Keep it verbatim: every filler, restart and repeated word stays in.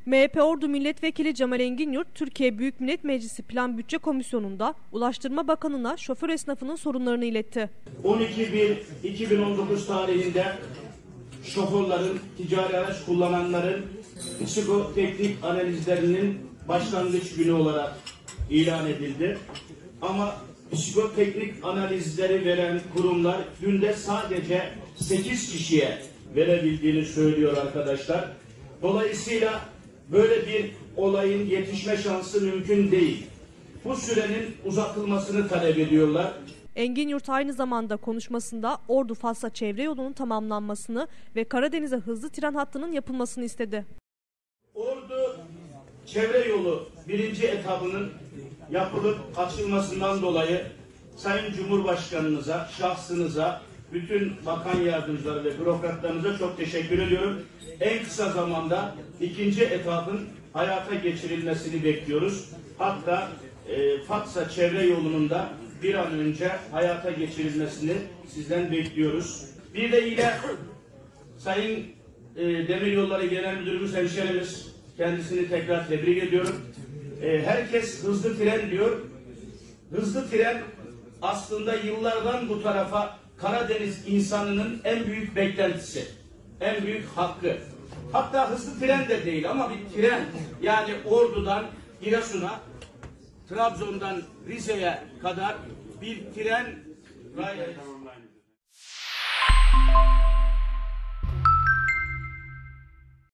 M H P Ordu Milletvekili Cemal Enginyurt, Türkiye Büyük Millet Meclisi Plan Bütçe Komisyonu'nda Ulaştırma Bakanı'na şoför esnafının sorunlarını iletti. on iki bir iki bin on dokuz tarihinde şoförlerin, ticari araç kullananların psikoteknik analizlerinin başlangıç günü olarak ilan edildi. Ama psikoteknik analizleri veren kurumlar günde sadece sekiz kişiye verebildiğini söylüyor arkadaşlar. Dolayısıyla böyle bir olayın yetişme şansı mümkün değil. Bu sürenin uzatılmasını talep ediyorlar. Enginyurt aynı zamanda konuşmasında Ordu-Fasla çevre yolunun tamamlanmasını ve Karadeniz'e hızlı tren hattının yapılmasını istedi. Ordu çevre yolu birinci etabının yapılıp açılmasından dolayı Sayın Cumhurbaşkanınıza, şahsınıza, bütün bakan yardımcıları ve bürokratlarınıza çok teşekkür ediyorum. En kısa zamanda ikinci etapın hayata geçirilmesini bekliyoruz. Hatta e, Fatsa çevre yolunun da bir an önce hayata geçirilmesini sizden bekliyoruz. Bir de yine Sayın e, Demiryolları Genel Müdürümüz, hemşerimiz, kendisini tekrar tebrik ediyorum. E, herkes hızlı tren diyor. Hızlı tren aslında yıllardan bu tarafa Karadeniz insanının en büyük beklentisi, en büyük hakkı. Hatta hızlı tren de değil ama bir tren, yani Ordu'dan Giresun'a, Trabzon'dan Rize'ye kadar bir tren rayı.